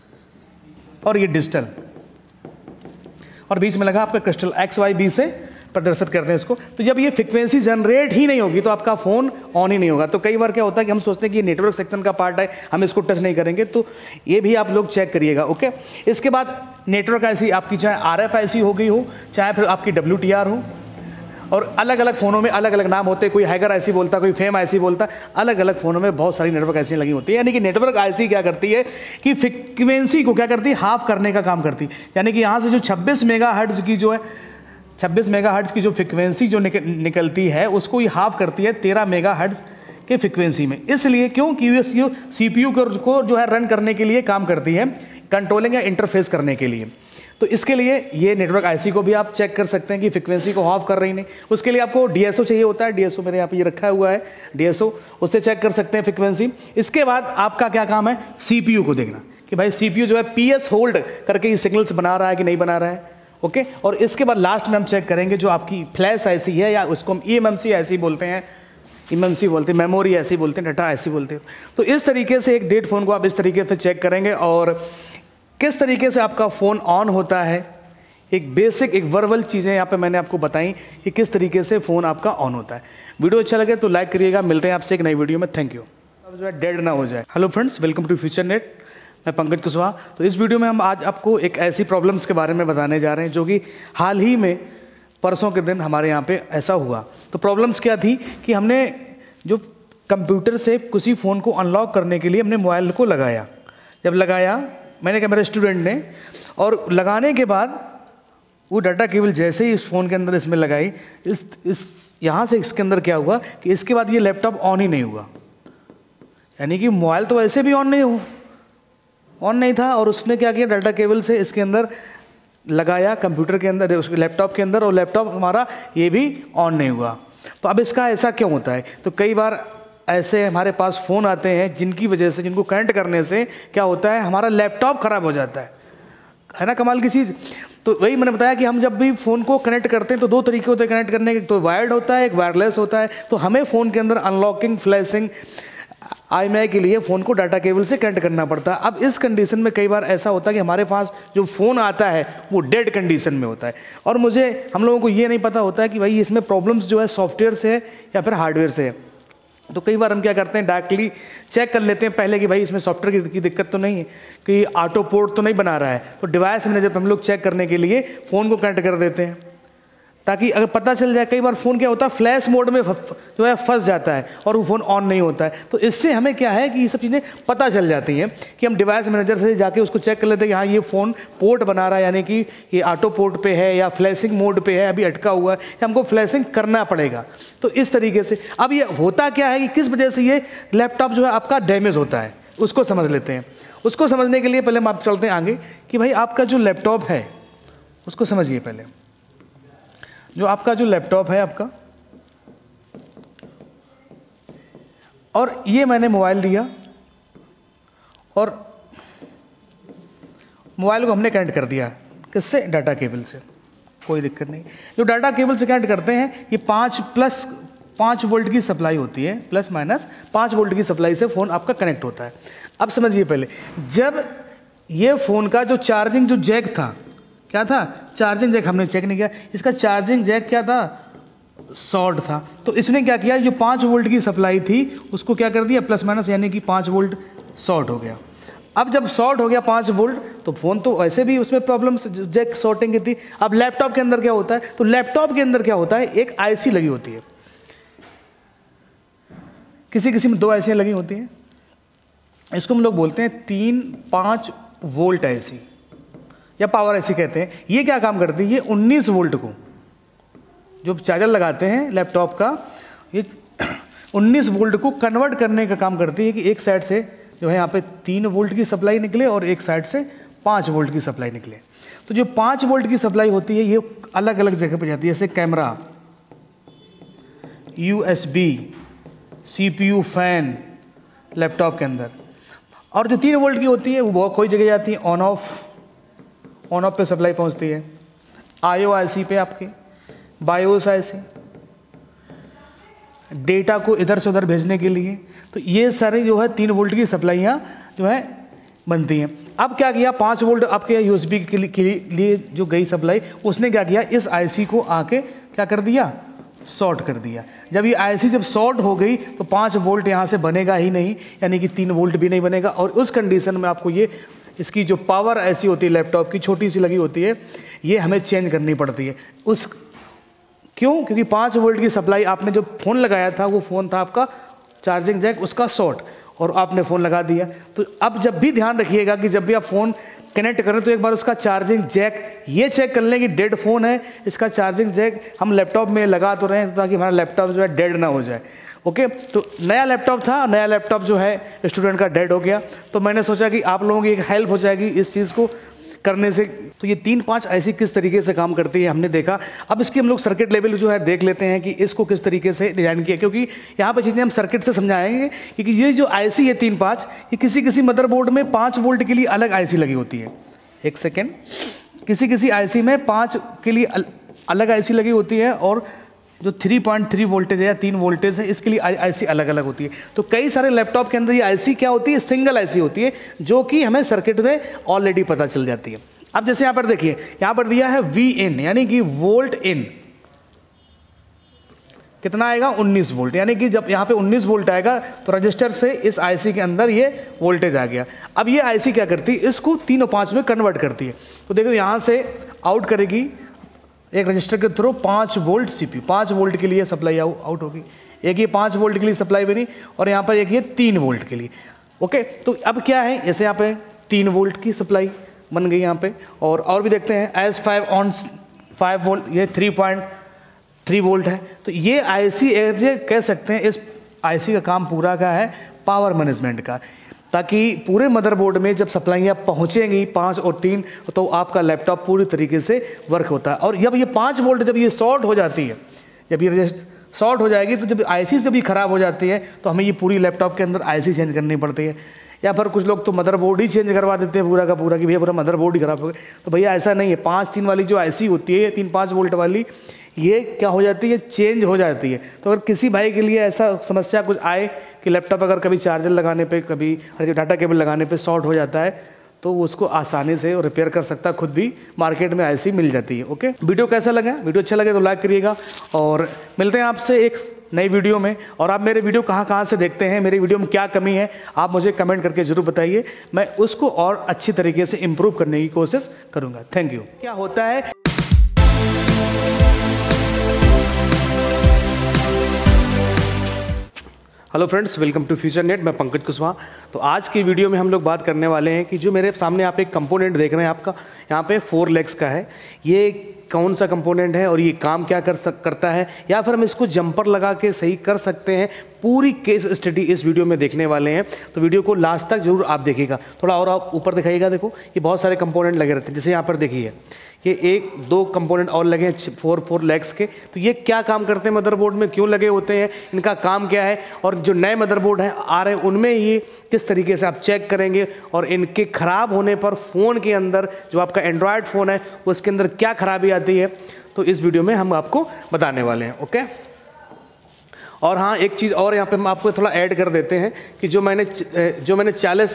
और ये डिजिटल, और बीच में लगा आपका क्रिस्टल एक्स वाई बी से प्रदर्शित करते हैं इसको। तो जब ये फ्रिक्वेंसी जनरेट ही नहीं होगी तो आपका फ़ोन ऑन ही नहीं होगा। तो कई बार क्या होता है कि हम सोचते हैं कि ये नेटवर्क सेक्शन का पार्ट है, हम इसको टच नहीं करेंगे, तो ये भी आप लोग चेक करिएगा। ओके, इसके बाद नेटवर्क आईसी आपकी चाहे आर एफ आई सी हो गई हो, चाहे फिर आपकी डब्ल्यू टी आर हो, और अलग अलग फ़ोनों में अलग अलग नाम होते हैं, कोई हैगर आईसी बोलता, कोई फेम आईसी बोलता, अलग अलग फ़ोनों में बहुत सारी नेटवर्क आईसी लगी होती है। यानी कि नेटवर्क आईसी क्या करती है कि फ्रीक्वेंसी को क्या करती है, हाफ करने का काम करती है। यानी कि यहाँ से जो छब्बीस मेगाहर्ट्ज़ की जो है छब्बीस मेगाहर्ट्ज़ की जो फ्रीक्वेंसी जो निक, निकलती है उसको ये हाफ करती है तेरह मेगाहर्ट्ज़ के फ्रीक्वेंसी में। इसलिए क्यों कि ये सीपीयू को जो है रन करने के लिए काम करती है, कंट्रोलिंग या इंटरफेस करने के लिए। तो इसके लिए ये नेटवर्क आईसी को भी आप चेक कर सकते हैं कि फ्रीक्वेंसी को ऑफ कर रही नहीं। उसके लिए आपको डीएसओ चाहिए होता है, डीएसओ मेरे यहाँ पे ये रखा हुआ है डीएसओ, उससे चेक कर सकते हैं फ्रीक्वेंसी। इसके बाद आपका क्या काम है, सीपीयू को देखना कि भाई सीपीयू जो है पीएस होल्ड करके ये सिग्नल्स बना रहा है कि नहीं बना रहा है। ओके, और इसके बाद लास्ट में हम चेक करेंगे जो आपकी फ्लैश आईसी है, या उसको हम ईएमएमसी आईसी बोलते हैं, ईएमएमसी बोलते हैं, मेमोरी ऐसी बोलते हैं, डाटा ऐसी बोलते हैं। तो इस तरीके से एक डेट फ़ोन को आप इस तरीके से चेक करेंगे, और किस तरीके से आपका फ़ोन ऑन होता है, एक बेसिक एक वर्बल चीज़ें यहाँ पे मैंने आपको बताई कि किस तरीके से फ़ोन आपका ऑन होता है। वीडियो अच्छा लगे तो लाइक करिएगा। मिलते हैं आपसे एक नई वीडियो में। Thank you. अब जो है डेड ना हो जाए। Hello friends, welcome to Future Net. मैं पंकज कुशवाहा। तो इस वीडियो में हम आज आपको एक ऐसी प्रॉब्लम्स के बारे में बताने जा रहे हैं जो कि हाल ही में परसों के दिन हमारे यहाँ पे ऐसा हुआ। तो प्रॉब्लम्स क्या थी कि हमने जो कंप्यूटर से किसी फ़ोन को अनलॉक करने के लिए हमने मोबाइल को लगाया। जब लगाया मैंने कहा मेरे स्टूडेंट ने, और लगाने के बाद वो डाटा केबल जैसे ही इस फ़ोन के अंदर इसमें लगाई, इस इस यहाँ से इसके अंदर क्या हुआ कि इसके बाद ये लैपटॉप ऑन ही नहीं हुआ। यानी कि मोबाइल तो वैसे भी ऑन नहीं हो ऑन नहीं था, और उसने क्या किया, डाटा केबल से इसके अंदर लगाया कंप्यूटर के अंदर, उसके लैपटॉप के अंदर, और लैपटॉप हमारा ये भी ऑन नहीं हुआ। तो अब इसका ऐसा क्यों होता है? तो कई बार ऐसे हमारे पास फ़ोन आते हैं जिनकी वजह से, जिनको कनेक्ट करने से क्या होता है, हमारा लैपटॉप ख़राब हो जाता है। है ना कमाल की चीज़। तो वही मैंने बताया कि हम जब भी फ़ोन को कनेक्ट करते हैं तो दो तरीके होते हैं कनेक्ट करने के, तो वायर्ड होता है, एक वायरलेस होता है। तो हमें फ़ोन के अंदर unlocking, flashing, I M I के लिए फ़ोन को डाटा केबल से कनेक्ट करना पड़ता है। अब इस कंडीशन में कई बार ऐसा होता है कि हमारे पास जो फ़ोन आता है वो डेड कंडीशन में होता है, और मुझे हम लोगों को ये नहीं पता होता है कि भाई इसमें प्रॉब्लम्स जो है सॉफ्टवेयर से है या फिर हार्डवेयर से है। तो कई बार हम क्या करते हैं, डायरेक्टली चेक कर लेते हैं पहले कि भाई इसमें सॉफ्टवेयर की दिक्कत तो नहीं है, कि ऑटो पोर्ट तो नहीं बना रहा है। तो डिवाइस मैनेजर हम लोग चेक करने के लिए फ़ोन को कनेक्ट कर देते हैं, ताकि अगर पता चल जाए। कई बार फ़ोन क्या होता है, फ्लैश मोड में जो है फंस जाता है और वो फ़ोन ऑन नहीं होता है। तो इससे हमें क्या है कि ये सब चीज़ें पता चल जाती हैं कि हम डिवाइस मैनेजर से जाके उसको चेक कर लेते हैं कि हाँ ये फ़ोन पोर्ट बना रहा है, यानी कि ये ऑटो पोर्ट पे है या फ्लैशिंग मोड पे है, अभी अटका हुआ है, या हमको फ्लैशिंग करना पड़ेगा। तो इस तरीके से अब ये होता क्या है कि किस वजह से ये लैपटॉप जो है आपका डैमेज होता है, उसको समझ लेते हैं। उसको समझने के लिए पहले हम आप चलते हैं आगे कि भाई आपका जो लैपटॉप है उसको समझिए। पहले जो आपका जो लैपटॉप है आपका, और ये मैंने मोबाइल लिया और मोबाइल को हमने कनेक्ट कर दिया किससे, डाटा केबल से। कोई दिक्कत नहीं। जो डाटा केबल से कनेक्ट करते हैं ये पाँच प्लस पाँच वोल्ट की सप्लाई होती है, प्लस माइनस पाँच वोल्ट की सप्लाई से फ़ोन आपका कनेक्ट होता है। अब समझिए पहले, जब ये फ़ोन का जो चार्जिंग जो जैक था, क्या था, चार्जिंग जैक हमने चेक नहीं किया, इसका चार्जिंग जैक क्या था, शॉर्ट था। तो इसने क्या किया, जो पाँच वोल्ट की सप्लाई थी उसको क्या कर दिया, प्लस माइनस, यानी कि पाँच वोल्ट शॉर्ट हो गया। अब जब शॉर्ट हो गया पाँच वोल्ट, तो फ़ोन तो वैसे भी उसमें प्रॉब्लम जैक शॉर्टिंग की थी। अब लैपटॉप के अंदर क्या होता है, तो लैपटॉप के अंदर क्या होता है, एक आईसी लगी होती है, किसी किसी में दो आईसियाँ लगी होती हैं। इसको हम लोग बोलते हैं तीन पाँच वोल्ट आईसी या पावर आईसी कहते हैं। ये क्या काम करती है, ये उन्नीस वोल्ट को, जो चार्जर लगाते हैं लैपटॉप का, ये उन्नीस वोल्ट को कन्वर्ट करने का काम करती है कि एक साइड से जो है यहाँ पे तीन वोल्ट की सप्लाई निकले और एक साइड से पाँच वोल्ट की सप्लाई निकले। तो जो पाँच वोल्ट की सप्लाई होती है ये अलग अलग जगह पर जाती है, जैसे camera, USB, CPU, fan laptop के अंदर। और जो तीन वोल्ट की होती है वो कोई जगह जाती है, ऑन ऑफ ऑन ऑफ पे सप्लाई पहुंचती है, आईओ आईसी पे आपके, बायोस आईसी, डेटा को इधर से उधर भेजने के लिए। तो ये सारी जो है तीन वोल्ट की सप्लाइयाँ जो है बनती हैं। अब क्या किया, पाँच वोल्ट आपके यूएसबी के लिए, के लिए जो गई सप्लाई, उसने क्या किया, इस आईसी को आके क्या कर दिया, शॉर्ट कर दिया। जब ये आईसी जब शॉर्ट हो गई तो पाँच वोल्ट यहाँ से बनेगा ही नहीं, यानी कि तीन वोल्ट भी नहीं बनेगा। और उस कंडीशन में आपको ये इसकी जो पावर ऐसी होती है लैपटॉप की, छोटी सी लगी होती है, ये हमें चेंज करनी पड़ती है। उस क्यों? क्योंकि पाँच वोल्ट की सप्लाई, आपने जो फ़ोन लगाया था वो फ़ोन था आपका चार्जिंग जैक, उसका शॉर्ट, और आपने फ़ोन लगा दिया। तो अब जब भी ध्यान रखिएगा कि जब भी आप फ़ोन कनेक्ट करें तो एक बार उसका चार्जिंग जैक ये चेक कर लें कि डेड फ़ोन है, इसका चार्जिंग जैक हम लैपटॉप में लगा तो रहे हैं ताकि हमारा लैपटॉप जो है डेड ना हो जाए। ओके, तो नया लैपटॉप था, नया लैपटॉप जो है स्टूडेंट का डेड हो गया, तो मैंने सोचा कि आप लोगों की एक हेल्प हो जाएगी इस चीज़ को करने से। तो ये तीन पांच ऐसी किस तरीके से काम करती है हमने देखा। अब इसकी हम लोग सर्किट लेवल जो है देख लेते हैं कि इसको किस तरीके से डिज़ाइन किया, क्योंकि यहाँ पर चीज़ें हम सर्किट से समझाएंगे। क्योंकि ये जो आईसी है तीन पाँच, ये किसी किसी मदरबोर्ड में पाँच वोल्ट के लिए अलग आईसी लगी होती है। एक सेकेंड, किसी किसी आईसी में पाँच के लिए अल, अलग आईसी लगी होती है, और जो थ्री पॉइंट थ्री वोल्टेज है या तीन वोल्टेज है इसके लिए आईसी अलग अलग होती है। तो कई सारे लैपटॉप के अंदर ये आईसी क्या होती है, सिंगल आईसी होती है, जो कि हमें सर्किट में ऑलरेडी पता चल जाती है। अब जैसे यहाँ पर देखिए, यहाँ पर दिया है वी इन, यानी कि वोल्ट इन कितना आएगा, उन्नीस वोल्ट, यानी कि जब यहाँ पे उन्नीस वोल्ट आएगा तो रजिस्टर से इस आईसी के अंदर ये वोल्टेज आ गया। अब ये आईसी क्या करती है, इसको तीन और पाँच में कन्वर्ट करती है। तो देखो यहाँ से आउट करेगी एक रजिस्टर के थ्रू पाँच वोल्ट सीपीयू, पाँच वोल्ट के लिए सप्लाई आउट होगी, एक ये पाँच वोल्ट के लिए सप्लाई बनी, और यहाँ पर एक ये तीन वोल्ट के लिए। ओके, तो अब क्या है, जैसे यहाँ पे तीन वोल्ट की सप्लाई बन गई यहाँ पे, और और भी देखते हैं S five on five volt, ये थ्री पॉइंट थ्री वोल्ट है। तो ये आईसी ये कह सकते हैं, इस आईसी का काम पूरा का है पावर मैनेजमेंट का, ताकि पूरे मदरबोर्ड में जब सप्लाइयाँ पहुँचेंगी पाँच और तीन, तो आपका लैपटॉप पूरी तरीके से वर्क होता है। और जब ये पाँच वोल्ट जब ये शॉर्ट हो जाती है, जब ये शॉर्ट हो जाएगी, तो जब आईसी जब ये ख़राब हो जाती है तो हमें ये पूरी लैपटॉप के अंदर आईसी चेंज करनी पड़ती है। या फिर कुछ लोग तो मदरबोर्ड ही चेंज करवा देते हैं पूरा का पूरा, कि भैया पूरा मदरबोर्ड ही खराब हो गया। तो भैया ऐसा नहीं है, पाँच तीन वाली जो आईसी होती है, तीन पाँच वोल्ट वाली, ये क्या हो जाती है, चेंज हो जाती है। तो अगर किसी भाई के लिए ऐसा समस्या कुछ आए कि लैपटॉप अगर कभी चार्जर लगाने पे, कभी डाटा केबल लगाने पे शॉर्ट हो जाता है, तो उसको आसानी से रिपेयर कर सकता है, खुद भी मार्केट में आईसी मिल जाती है। ओके, वीडियो कैसा लगा, वीडियो अच्छा लगे तो लाइक करिएगा, और मिलते हैं आपसे एक नई वीडियो में। और आप मेरे वीडियो कहाँ कहाँ से देखते हैं, मेरे वीडियो में क्या कमी है, आप मुझे कमेंट करके जरूर बताइए, मैं उसको और अच्छी तरीके से इम्प्रूव करने की कोशिश करूँगा। Thank you. क्या होता है, hello friends, welcome to Future Net. मैं पंकज कुशवाहा। तो आज की वीडियो में हम लोग बात करने वाले हैं कि जो मेरे सामने आप एक कंपोनेंट देख रहे हैं, आपका यहाँ पे फोर लेग्स का है, ये कौन सा कंपोनेंट है और ये काम क्या कर सक करता है, या फिर हम इसको जंपर लगा के सही कर सकते हैं, पूरी केस स्टडी इस वीडियो में देखने वाले हैं। तो वीडियो को लास्ट तक जरूर आप देखिएगा। थोड़ा और आप ऊपर दिखाइएगा, देखो ये बहुत सारे कंपोनेंट लगे रहते हैं। जैसे यहाँ पर देखिए, ये एक दो कंपोनेंट और लगे हैं फोर फोर लेग्स के। तो ये क्या काम करते हैं, मदरबोर्ड में क्यों लगे होते हैं, इनका काम क्या है, और जो नए मदरबोर्ड हैं आ रहे हैं उनमें ये किस तरीके से आप चेक करेंगे, और इनके ख़राब होने पर फ़ोन के अंदर जो आपका एंड्रॉयड फ़ोन है उसके अंदर क्या खराबी आती है, तो इस वीडियो में हम आपको बताने वाले हैं। ओके, और हाँ, एक चीज़ और यहाँ पे हम आपको थोड़ा ऐड कर देते हैं कि जो मैंने जो मैंने चालीस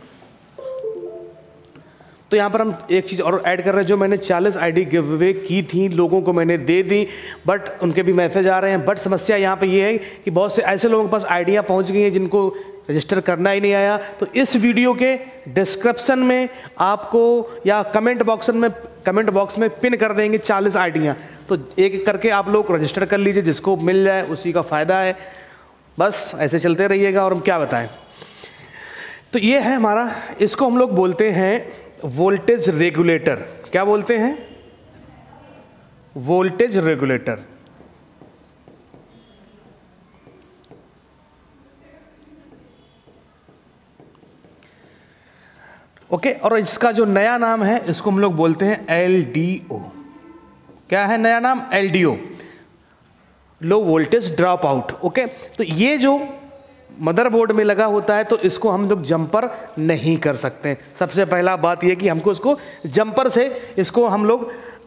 तो यहाँ पर हम एक चीज़ और ऐड कर रहे हैं, जो मैंने चालीस आईडी गिव अवे की थी, लोगों को मैंने दे दी, बट उनके भी मैसेज आ रहे हैं। बट समस्या यहाँ पे ये है कि बहुत से ऐसे लोगों के पास आइडिया पहुँच गई हैं जिनको रजिस्टर करना ही नहीं आया। तो इस वीडियो के डिस्क्रिप्शन में आपको या कमेंट बॉक्स में कमेंट बॉक्स में पिन कर देंगे चालीस आइडियाँ, तो एक एक करके आप लोग रजिस्टर कर लीजिए, जिसको मिल जाए उसी का फ़ायदा है। बस ऐसे चलते रहिएगा। और हम क्या बताएं, तो ये है हमारा, इसको हम लोग बोलते हैं वोल्टेज रेगुलेटर। क्या बोलते हैं, वोल्टेज रेगुलेटर। ओके, और इसका जो नया नाम है इसको हम लोग बोलते हैं एल डी ओ। क्या है नया नाम, L D O, low voltage drop out. Okay, तो ये जो मदरबोर्ड में लगा होता है, तो इसको हम लोग जंपर नहीं कर सकते। सबसे पहला बात यह कि हमको इसको जंपर से इसको हम लोग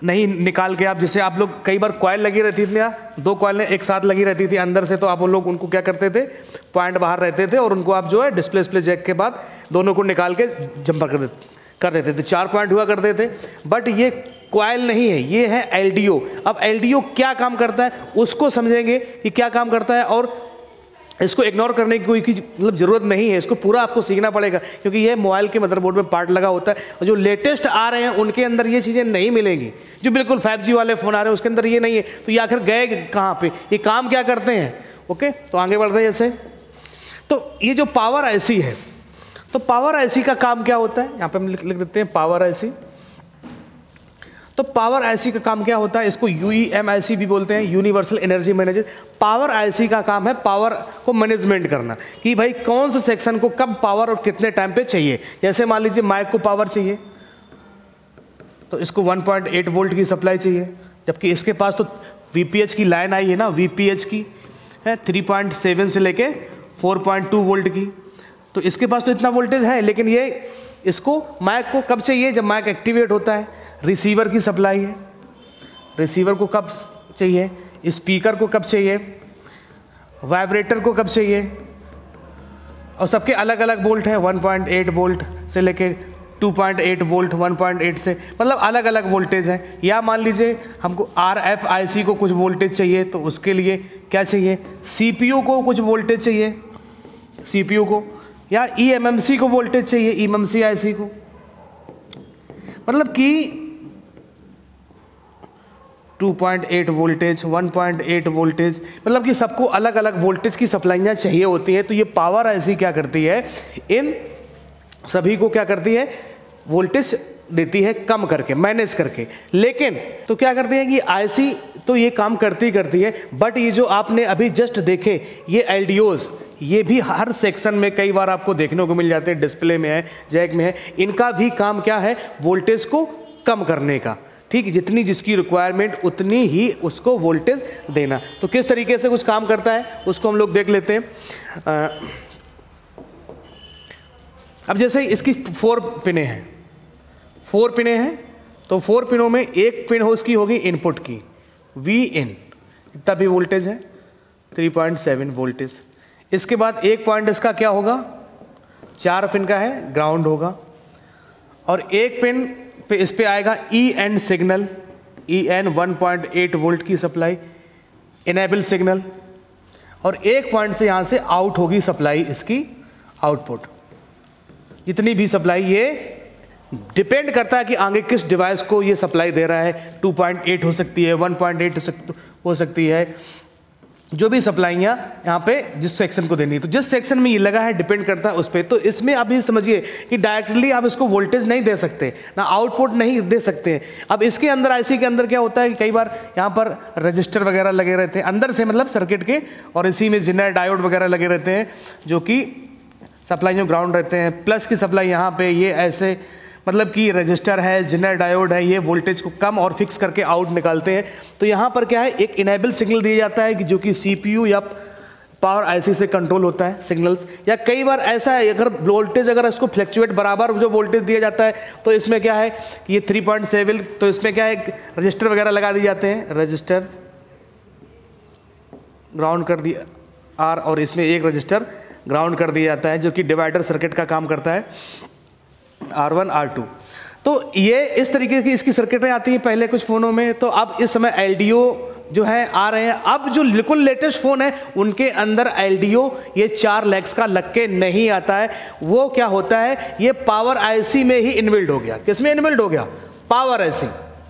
नहीं निकाल के आप, जैसे आप लोग कई बार कॉइल लगी रहती थी ना, दो कॉइलें एक साथ लगी रहती थी अंदर से, तो आप लोग उनको क्या करते थे, पॉइंट बाहर रहते थे और उनको आप जो है डिस्प्ले डिस्प्ले जैक के बाद दोनों को निकाल के जंपर कर देते कर देते थे, चार पॉइंट हुआ करते थे। बट ये कॉइल नहीं है, ये है एल डी ओ। अब एल डी ओ क्या काम करता है उसको समझेंगे कि क्या काम करता है, और इसको इग्नोर करने की कोई मतलब ज़रूरत नहीं है, इसको पूरा आपको सीखना पड़ेगा, क्योंकि ये मोबाइल के मदरबोर्ड में पार्ट लगा होता है और जो लेटेस्ट आ रहे हैं उनके अंदर ये चीज़ें नहीं मिलेंगी। जो बिल्कुल फाइव जी वाले फ़ोन आ रहे हैं उसके अंदर ये नहीं है, तो ये आखिर गए कहाँ पे, ये काम क्या करते हैं। ओके, तो आगे बढ़ते हैं। जैसे तो ये जो पावर आईसी है, तो पावर आईसी का काम क्या होता है, यहाँ पे हम लिख लिख देते हैं पावर आईसी। तो पावर आईसी का काम क्या होता है, इसको यूईएमआईसी भी बोलते हैं, universal energy manager. Power IC का काम है पावर को मैनेजमेंट करना, कि भाई कौन से सेक्शन को कब पावर और कितने टाइम पे चाहिए। जैसे मान लीजिए माइक को पावर चाहिए तो इसको वन पॉइंट एट वोल्ट की सप्लाई चाहिए, जबकि इसके पास तो वीपीएच की लाइन आई है ना, वीपीएच की है थ्री पॉइंट सेवन से लेके फोर पॉइंट टू वोल्ट की, तो इसके पास तो इतना वोल्टेज है, लेकिन ये इसको माइक को कब चाहिए, जब माइक एक्टिवेट होता है। रिसीवर की सप्लाई है, रिसीवर को कब चाहिए, स्पीकर को कब चाहिए, वाइब्रेटर को कब चाहिए, और सबके अलग अलग वोल्ट हैं, वन पॉइंट एट वोल्ट से लेके two point eight volt, one point eight से, मतलब अलग अलग वोल्टेज हैं। या मान लीजिए हमको आर एफ आई सी को कुछ वोल्टेज चाहिए, तो उसके लिए क्या चाहिए, सीपीयू को कुछ वोल्टेज चाहिए, सीपीयू को, या ई एम एम सी को वोल्टेज चाहिए, ई एम एम सी आई सी को। मतलब कि two point eight voltage, one point eight voltage, मतलब कि सबको अलग अलग वोल्टेज की सप्लाइयाँ चाहिए होती हैं। तो ये पावर आईसी क्या करती है, इन सभी को क्या करती है, वोल्टेज देती है कम करके, मैनेज करके। लेकिन तो क्या करती है कि आईसी तो ये काम करती ही करती है, बट ये जो आपने अभी जस्ट देखे ये एलडीओज, ये भी हर सेक्शन में कई बार आपको देखने को मिल जाते हैं, डिस्प्ले में है, जैक में है। इनका भी काम क्या है, वोल्टेज को कम करने का। ठीक, जितनी जिसकी रिक्वायरमेंट उतनी ही उसको वोल्टेज देना। तो किस तरीके से कुछ काम करता है उसको हम लोग देख लेते हैं। आ, अब जैसे इसकी फोर पिने हैं, फोर पिने हैं, तो फोर पिनों में एक पिन हो उसकी होगी इनपुट की, वी इन, इतना भी वोल्टेज है, थ्री पॉइंट सेवन वोल्टेज। इसके बाद एक पॉइंट इसका क्या होगा, चार पिन का है, ग्राउंड होगा, और एक पिन पे इस पे आएगा E N signal, E N one point eight volt की सप्लाई, इनेबल सिग्नल, और एक पॉइंट से यहाँ से आउट होगी सप्लाई इसकी, आउटपुट। जितनी भी सप्लाई, ये डिपेंड करता है कि आगे किस डिवाइस को ये सप्लाई दे रहा है, टू पॉइंट एट हो सकती है, वन पॉइंट एट हो सकती है, जो भी सप्लाइयाँ यहाँ पे जिस सेक्शन को देनी है। तो जिस सेक्शन में ये लगा है डिपेंड करता है उस पर। तो इसमें आप ये समझिए कि डायरेक्टली आप इसको वोल्टेज नहीं दे सकते, ना आउटपुट नहीं दे सकते। अब इसके अंदर आईसी के अंदर क्या होता है कि कई बार यहाँ पर रजिस्टर वगैरह लगे रहते हैं अंदर से, मतलब सर्किट के, और इसी में जिनर डायोड वगैरह लगे रहते हैं जो कि सप्लाई जो ग्राउंड रहते हैं। प्लस की सप्लाई यहाँ पे ये ऐसे, मतलब कि रजिस्टर है, जिनर डायोड है, ये वोल्टेज को कम और फिक्स करके आउट निकालते हैं। तो यहाँ पर क्या है, एक इनेबल सिग्नल दिया जाता है कि जो कि सीपीयू या पावर आईसी से कंट्रोल होता है सिग्नल्स। या कई बार ऐसा है, अगर वोल्टेज अगर इसको फ्लक्चुएट बराबर जो वोल्टेज दिया जाता है, तो इसमें क्या है कि ये थ्री पॉइंट सेवन, तो इसमें क्या है, रजिस्टर वगैरह लगा दिए जाते हैं, रजिस्टर ग्राउंड कर दिया आर, और इसमें एक रजिस्टर ग्राउंड कर दिया जाता है जो कि डिवाइडर सर्किट का काम करता है, आर वन आर टू। तो ये इस तरीके की इसकी सर्किटें आती हैं पहले कुछ फ़ोनों में। तो अब इस समय एलडीओ जो है आ रहे हैं। अब जो बिल्कुल लेटेस्ट फ़ोन है उनके अंदर एलडीओ ये चार लेग्स का लग के नहीं आता है। वो क्या होता है, ये पावर आईसी में ही इनबिल्ड हो गया। किस में इनबिल्ड हो गया, पावर आईसी,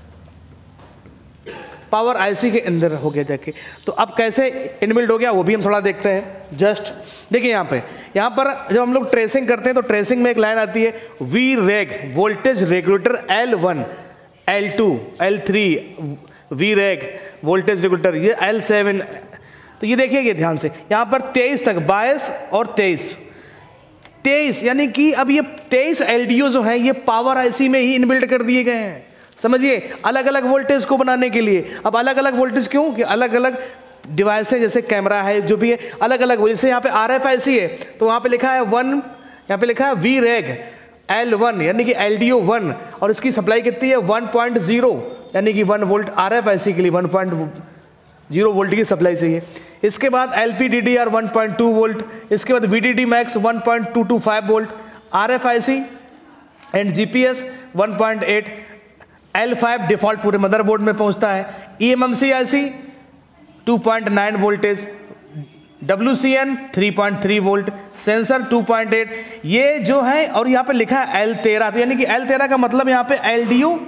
पावर आईसी के अंदर हो गया जाके। तो अब कैसे इनबिल्ड हो गया वो भी हम थोड़ा देखते हैं। जस्ट देखिए यहाँ पे, यहाँ पर जब हम लोग ट्रेसिंग करते हैं तो ट्रेसिंग में एक लाइन आती है, V reg voltage regulator L one, L two, L three, V reg voltage regulator, ये एल सेवन। तो ये देखिए ध्यान से, यहाँ पर तेईस तक, बाईस और तेईस, तेईस यानी कि अब ये तेईस एलडीओ जो है ये पावर आईसी में ही इनबिल्ड कर दिए गए हैं। समझिए, अलग अलग वोल्टेज को बनाने के लिए। अब अलग अलग वोल्टेज क्यों, कि अलग अलग डिवाइस है, जैसे कैमरा है, जो भी है अलग अलग। जैसे यहाँ पे आर एफ आई सी है तो वहाँ पे लिखा है वन, यहाँ पे लिखा है वी रेग एल वन, यानी कि एल डी ओ वन, और इसकी सप्लाई कितनी है वन पॉइंट ज़ीरो। यानी कि one volt R F I C के लिए वन पॉइंट जीरो वोल्ट की सप्लाई चाहिए। इसके बाद L P D D R one point two volt, इसके बाद V D D max one point two two five volt, R F I C and G P S one point eight, L five default पूरे motherboard में पहुंचता है, E M M C I C two point nine voltage, W C N three point three volt, sensor two point eight, ये जो है, और यहाँ पे लिखा है एल तेरह, तो यानी कि एल तेरह का मतलब यहाँ पे एल डी ओ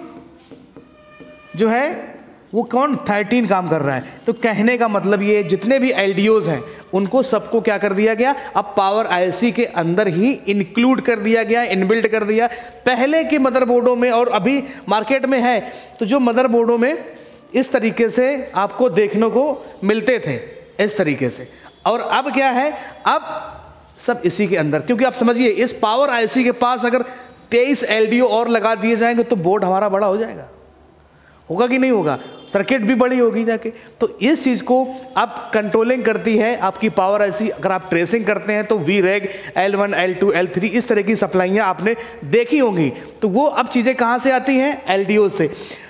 जो है वो कौन थर्टीन काम कर रहा है। तो कहने का मतलब ये जितने भी एल डी ओज़ हैं उनको सबको क्या कर दिया गया, अब पावर आई सी के अंदर ही इंक्लूड कर दिया गया, इनबिल्ट कर दिया। पहले के मदरबोर्डों में और अभी मार्केट में है, तो जो मदरबोर्डों में इस तरीके से आपको देखने को मिलते थे इस तरीके से, और अब क्या है, अब सब इसी के अंदर, क्योंकि आप समझिए इस पावर आईसी के पास अगर तेईस एलडीओ और लगा दिए जाएंगे तो बोर्ड हमारा बड़ा हो जाएगा, होगा कि नहीं होगा, सर्किट भी बड़ी होगी जाके। तो इस चीज़ को अब कंट्रोलिंग करती है आपकी पावर आईसी। अगर आप ट्रेसिंग करते हैं तो V reg, L one, L two, L three इस तरह की सप्लाइयाँ आपने देखी होंगी। तो वो अब चीज़ें कहाँ से आती हैं, एलडीओ से।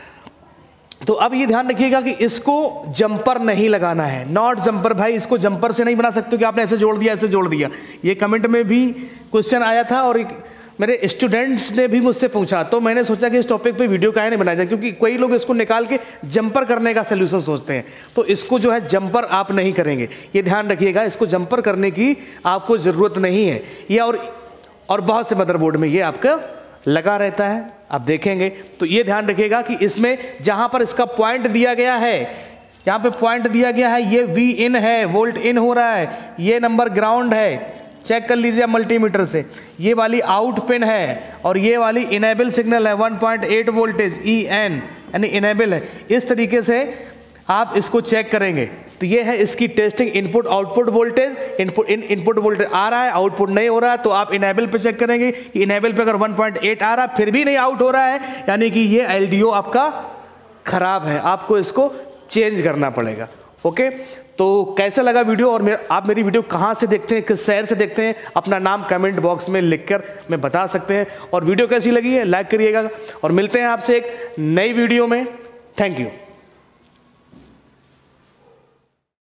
तो अब ये ध्यान रखिएगा कि इसको जंपर नहीं लगाना है, नॉट जंपर। भाई इसको जंपर से नहीं बना सकते कि आपने ऐसे जोड़ दिया ऐसे जोड़ दिया। ये कमेंट में भी क्वेश्चन आया था और मेरे स्टूडेंट्स ने भी मुझसे पूछा, तो मैंने सोचा कि इस टॉपिक पे वीडियो काहे नहीं बनाया जाए, क्योंकि कई लोग इसको निकाल के जंपर करने का सोल्यूशन सोचते हैं। तो इसको जो है जंपर आप नहीं करेंगे, ये ध्यान रखिएगा, इसको जंपर करने की आपको ज़रूरत नहीं है। ये और और बहुत से मदरबोर्ड में ये आपका लगा रहता है, आप देखेंगे। तो ये ध्यान रखिएगा कि इसमें जहाँ पर इसका पॉइंट दिया गया है, यहाँ पे पॉइंट दिया गया है, ये वी इन है, वोल्ट इन हो रहा है, ये नंबर ग्राउंड है, चेक कर लीजिए मल्टीमीटर से। ये वाली आउट पिन है और ये वाली इनेबल सिग्नल है one point eight voltage, E N यानी इनेबल है। इस तरीके से आप इसको चेक करेंगे। तो ये है इसकी testing, input output voltage. Input in input voltage आ रहा है, आउटपुट नहीं हो रहा है, तो आप इनेबल पे चेक करेंगे कि इनेबल पे अगर वन पॉइंट एट आ रहा है फिर भी नहीं आउट हो रहा है, यानी कि ये एलडीओ आपका खराब है, आपको इसको चेंज करना पड़ेगा। ओके, तो कैसा लगा वीडियो, और मेरे, आप मेरी वीडियो कहाँ से देखते हैं, किस शहर से देखते हैं, अपना नाम कमेंट बॉक्स में लिखकर मैं बता सकते हैं। और वीडियो कैसी लगी है लाइक करिएगा, और मिलते हैं आपसे एक नई वीडियो में। Thank you.